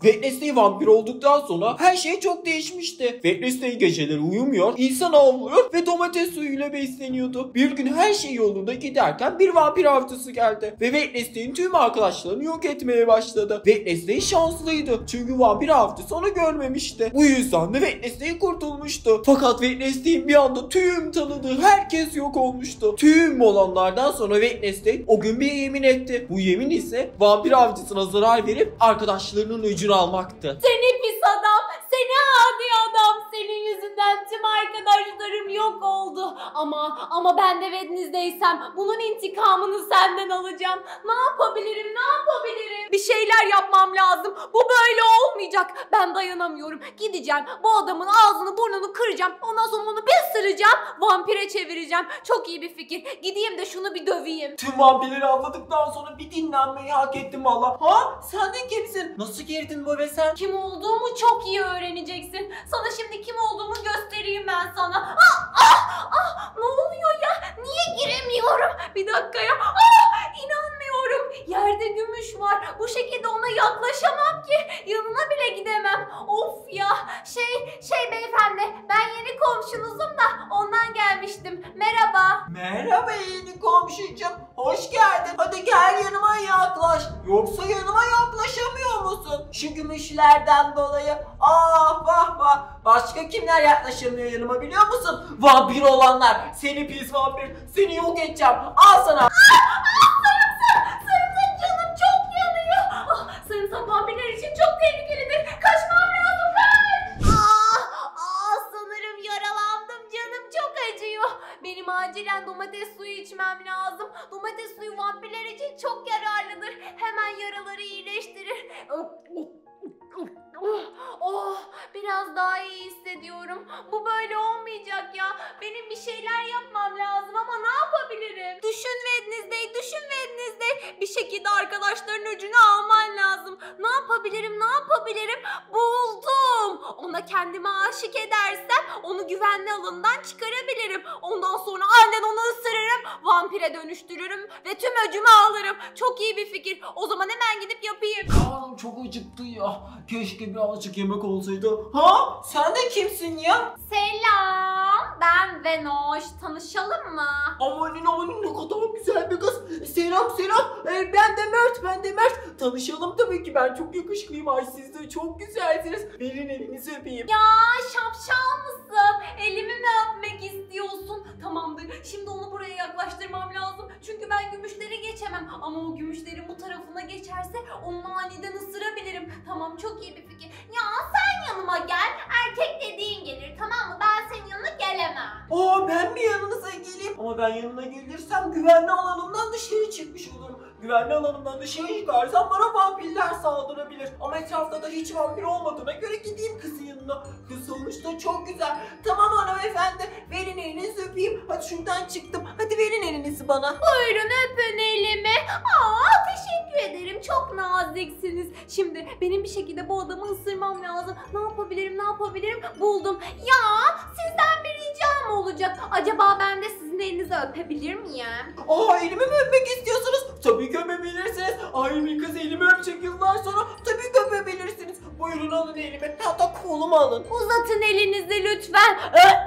Wednesday vampir olduktan sonra her şey çok değişmişti. Wednesday geceleri uyumuyor, insan avlıyor ve domates suyuyla besleniyordu. Bir gün her şey yolunda giderken bir vampir avcısı geldi ve Wednesday'in tüm arkadaşlarını yok etmeye başladı. Wednesday şanslıydı çünkü vampir avcısı onu görmemişti. Bu yüzden de Wednesday kurtulmuştu. Fakat Wednesday'in bir anda tüm tanıdığı herkes yok olmuştu. Tüm olanlardan sonra Wednesday o gün bir yemin etti. Bu yemin ise vampir avcısına zarar verip arkadaşlarının öcünü almaktı. Seni pis adam, seni adi adam, senin yüzünden tüm arkadaşlarım yok oldu. Ama ben de Wednesday'sem bunun intikamını senden alacağım. Ne yapabilirim? Bir şeyler yapmam lazım. Bu böyle olmayacak. Ben dayanamıyorum. Gideceğim, bu adamın ağzını burnunu kıracağım. Ondan sonra onu bir ısıracağım, vampire çevireceğim. Çok iyi bir fikir. Gideyim de şunu bir döveyim. Tüm vampirleri avladıktan sonra bir dinlenmeyi hak ettim valla. Ha? Sen de kimsin? Nasıl girdin bu eve sen? Kim olduğumu çok iyi öğreneceksin. Sana şimdi kim olduğumu göstereyim ben sana. Ne oluyor ya? Niye giremiyorum? Bir dakika ya. İnanmıyorum. Yerde gümüş var. Bu şekilde ona yaklaşamam ki. Yanına bile gidemem. Of ya. Şey beyefendi. Ben yeni komşunuzum da ondan gelmiştim. Merhaba. Merhaba yeni komşucuğum. Hoş geldin. Hadi gel yanıma yaklaş. Yoksa yanıma yaklaşamıyor musun? Şu gümüşlerden dolayı. Vah vah. Başka kimler yaklaşamıyor yanıma biliyor musun? Vampir olanlar. Seni pis vampir. Seni yok edeceğim. Al sana. Sarımsak canım çok yanıyor. Sarımsak vampirler için çok tehlikelidir. Kaçmam lazım, kaç. Sanırım yaralandım, canım çok acıyor. Benim acilen domates suyu içmem lazım. Domates suyu vampirler için çok yararlıdır. Hemen yaraları iyileştirir. Biraz daha iyi hissediyorum. Bu böyle olmayacak ya. Benim bir şeyler yapmam lazım ama ne yapabilirim? Düşün Wednesday. Bir şekilde arkadaşların öcünü alman lazım. Ne yapabilirim? Buldum. Ona kendime aşık edersem onu güvenli alanından çıkarabilirim. Ondan sonra aynen onu ısırırım, vampire dönüştürürüm ve tüm öcümü alırım. Çok iyi bir fikir. O zaman hemen gidip yapayım. Karnım çok acıktı ya. Keşke birazcık yemek olsaydı. Ha? Sen de kimsin ya? Selam. Ben Venoş. Tanışalım mı? Amanin ne kadar güzel bir kız. Selam. Ben de Mert. Tanışalım tabii ki. Ben çok yakışıklıyım. Ay siz de çok güzelsiniz. Verin elinizi öpeyim. Ya şapşal mısın? Elimi mi öpmek istiyorsun? Tamamdır. Şimdi onu buraya yaklaştırmam lazım. Çünkü ben gümüşleri geçemem. Ama o gümüşlerin bu tarafına geçerse onu aniden ısırabilirim. Tamam, çok iyi bir fikir. Ya sen yanıma gel. Erkek dediğin gelir, tamam mı? Ben senin yanına gelemem. Ben mi yanınıza geleyim? Ama ben yanına gelirsem güvenli alanımdan dışarı çıkmış olurum. Güvenli alanımdan dışarı çıkarsam bana vampirler saldırabilir. Ama etrafta da hiç vampir olmadığına göre gideyim kızın yanına. Kız sonuçta çok güzel. Tamam hanımefendi, verin elinizi öpeyim. Hadi şuradan çıktım. Hadi verin elinizi bana. Buyurun, öpün elimi. Teşekkür ederim. Çok naziksiniz. Şimdi benim bir şekilde bu adamı ısırmam lazım. Ne yapabilirim? Buldum. Ya sizden bir ricam olacak. Acaba ben de sizin elinizi öpebilir miyim? Elimi mi öpmek istiyorsunuz? Tabii ki öpebilirsiniz. Ay bir kız elimi öpecek yıllar sonra tabii ki öpebilirsiniz. Buyurun alın elimi. Hatta kolumu alın. Uzatın elinizi lütfen.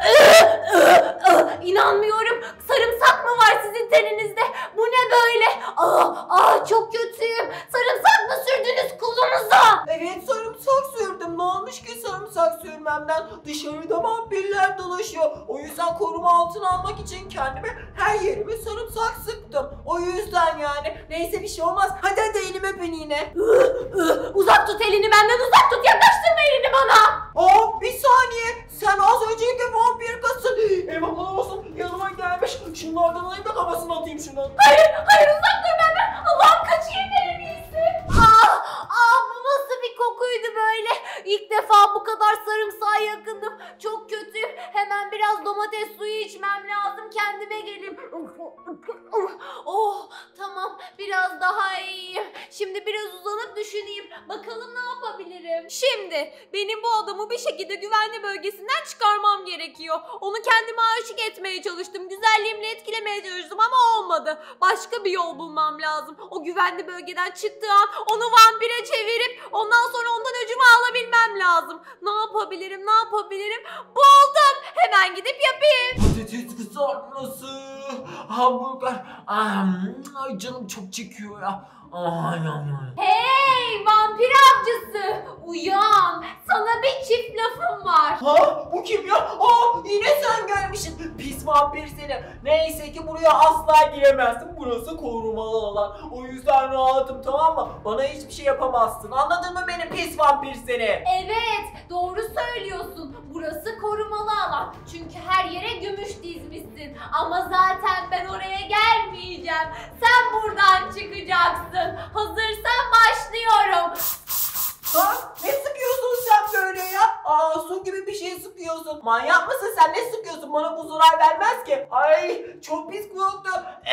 İnanmıyorum. Sarımsak mı var sizin teninizde? Bu ne böyle? Çok kötüyüm. Sarımsak mı sürdünüz kolunuza? Evet, sarımsak sürdüm. Ne olmuş ki sarımsak sürmemden? Dışarıda vampirler dolaşıyor. O yüzden koruma altına almak için kendime her yerime sarımsak sıktım. O yüzden yani. Neyse, bir şey olmaz. Hadi elimi öpün yine. Uzak tut elini benden, uzak tut. Yaklaştırma elini bana. Bir saniye. Sen az önceki vampir kızsın. Eyvallah olsun. Yanıma gelmiş. Şunlardan alayım da kafasına atayım şundan. Hayır, uzak dur benden. Allah'ım, kaçayım en iyisi. Bu nasıl bir kokuydu böyle? İlk defa bu kadar sarımsağa yakındım. Çok kötüyüm. Hemen biraz domates suyu içmem lazım. Kendime geleyim. Tamam. Biraz daha iyiyim. Şimdi biraz uzanıp düşüneyim. Bakalım ne yapabilirim? Şimdi benim bu adamı bir şekilde güvenli bölgesinden çıkarmam gerekiyor. Onu kendime aşık etmeye çalıştım. Güzelliğimle etkilemeye çalıştım ama olmadı. Başka bir yol bulmam lazım. O güvenli bölgeden çıktığı an onu vampire çevirip ondan sonra ondan öcümü alabilmem lazım. Ne yapabilirim? Buldum. Hemen gidip yapayım. Patates kızartması, hamburger. Ay canım çok çekiyor ya. Ay. Hey vampir avcısı, uyan. Sana bir çift lafım var. Ha, bu kim ya? Yine sen gelmişsin. Pis vampir seni. Neyse ki buraya asla giremezsin. Burası korumalı alan. O yüzden rahatım, tamam mı? Bana hiçbir şey yapamazsın. Anladın mı beni pis vampir seni? Evet, doğru söylüyorsun. Burası korumalı alan. Çünkü her yere gümüş dizmişsin. Ama zaten ben oraya gelmeyeceğim. Sen buradan çıkacaksın. Hazırsan başlıyorum. Ne sıkıyorsun sen böyle ya? Su gibi bir şey sıkıyorsun. Manyak mısın sen? Ne sıkıyorsun? Bana bu zarar vermez ki. Ay çok pis koktu.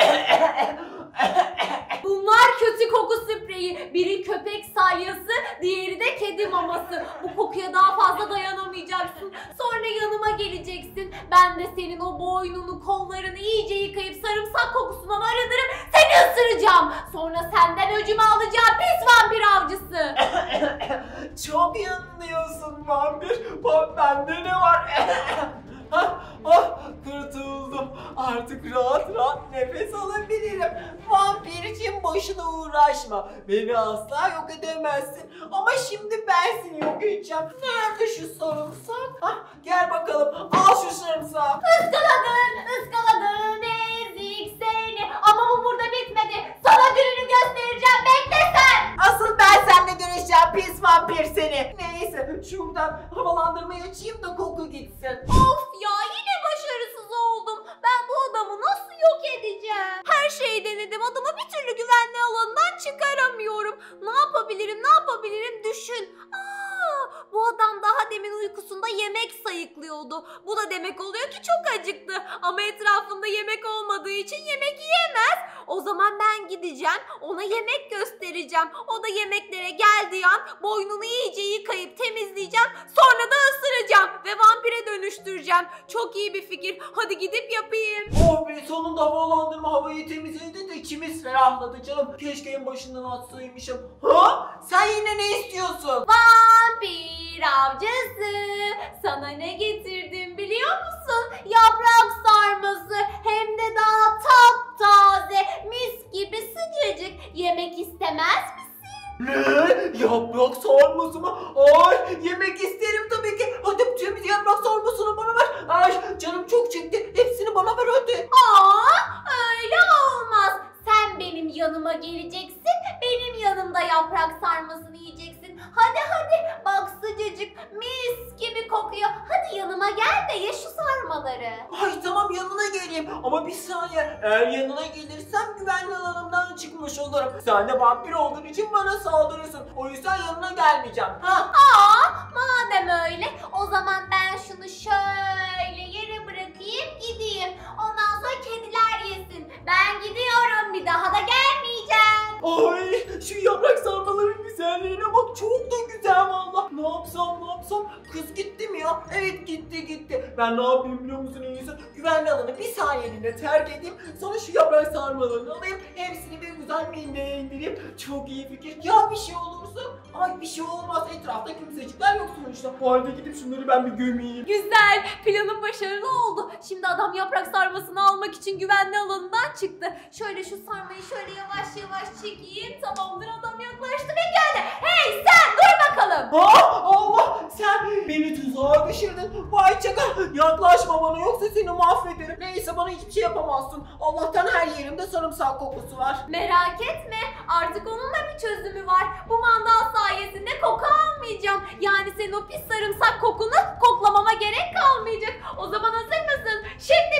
Bunlar kötü koku spreyi. Biri köpek salyası, diğeri de kedi maması. Bu kokuya daha fazla dayanamayacaksın. Sonra yanıma geleceksin. Ben de senin o boynunu, kollarını iyice yıkayıp sarımsak kokusundan arındırıp seni ısıracağım. Sonra senden öcümü alacağım pis vampir avcısı. Çok yanılıyorsun vampir. Bak bende ne var? Kurtuldum. Artık rahat nefes alabilirim. Vampirciğim boşuna uğraşma. Beni asla yok edemezsin. Ama şimdi ben seni yok edeceğim. Nerede şu sarımsak? Gel bakalım. Al şu sarımsağı. Iskaladın ezik seni. Ama bu burada bitmedi. Sana gününü göstereceğim. Bekle sen. Asıl ben seninle görüşeceğim pis vampir seni. Neyse şuradan havalandırmayı açayım da koku gitsin. Of ya, yine başarısız oldum. Ben bu adamı nasıl yok edeceğim? Her şeyi denedim. Adamı bir türlü güvenli alanından çıkaramıyorum. Ne yapabilirim? Düşün. Bu adam daha demin uykusunda yemek sayıklıyordu. Bu da demek oluyor ki çok acıktı. Ama etrafında yemek olmadığı için yemek yiyemez. O zaman ben gideceğim, ona yemek göstereceğim. O da yemeklere geldiği an boynunu iyice yıkayıp temizleyeceğim. Sonra da ısıracağım ve vampire dönüştüreceğim. Çok iyi bir fikir. Hadi gidip yapayım. Oh be, sonunda havalandırma havayı temizledi de içimiz ferahladı canım. Keşke en başından atsaymışım. Sen yine ne istiyorsun? Vampir avcısı, sana ne getirdim biliyor musun? Yaprak sarması, hem de daha taptaze, mis gibi sıcacık. Yemek istemez misin? Ne? Yaprak sarması mı? Ay yemek isterim tabii ki. Hadi tüm yaprak sarmasını bana ver. Ay canım çok çekti. Hepsini bana ver hadi. Öyle olmaz. Sen benim yanıma geleceksin. Benim yanımda yaprak sarmasını yiyeceksin. Hadi bak sıcacık, mis gibi kokuyor. Hadi yanıma gel de ye şu sarmaları. Ay tamam yanına geleyim ama bir saniye. Eğer yanına gelirsem güvenli alanımdan çıkmış olurum. Sen de vampir olduğun için bana saldırırsın. O yüzden yanına gelmeyeceğim. Madem öyle, o zaman ben şunu şöyle yere bırakayım gideyim. Ondan sonra kediler yesin. Ben gidiyorum, bir daha da gelmeyeceğim. Ay şu yaprak sarmaların güzelliğine bak, çok da güzel valla. Ne yapsam? Kız gitti mi ya? Evet gitti. Ben ne yapayım biliyor musun en iyisi? Güvenli alanı bir saniyeliğine terk edeyim. Sonra şu yaprak sarmalarını alayım. Hepsini bir güzel mindeğe indireyim. Çok iyi fikir. Ya bir şey olursa? Ay bir şey olmaz. Etrafta kimsecikler yok sonuçta. O halde gidip şunları ben bir gömeyim. Güzel, planım başarılı oldu. Şimdi adam yaprak sarmasını almak için güvenli alanından çıktı. Şöyle şu sarmayı şöyle yavaş çekeyim. Tamamdır, adam yaklaştı ve geldi. Hey sen dur bakalım. Allah, sen beni tuzağa düşürdün. Vay çakal, yaklaşma bana yoksa seni mahvederim. Neyse bana hiçbir şey yapamazsın. Allah'tan her yerimde sarımsak kokusu var. Merak etme, artık onunla bir çözümü var. Bu mandal sayesinde koku almayacağım. Yani senin o pis sarımsak kokunu koklamama gerek kalmayacak. O zaman hazır mısın? Şimdi